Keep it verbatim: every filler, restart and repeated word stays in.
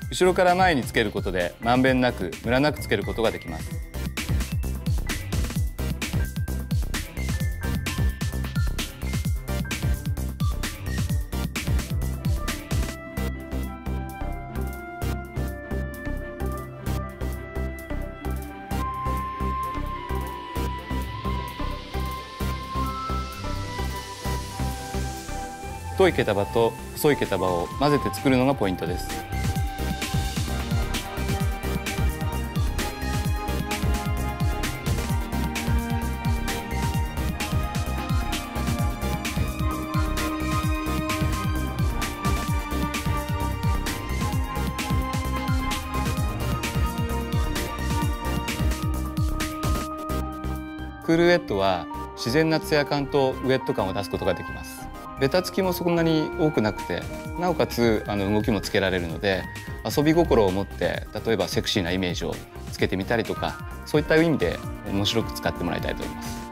後ろから前につけることでまんべんなくムラなくつけることができます。太い毛束と細い毛束を混ぜて作るのがポイントです。クールウェットは自然なツヤ感とウェット感を出すことができます。ベタつきもそんなに多くなくて、なおかつあの動きもつけられるので、遊び心を持って例えばセクシーなイメージをつけてみたりとか、そういった意味で面白く使ってもらいたいと思います。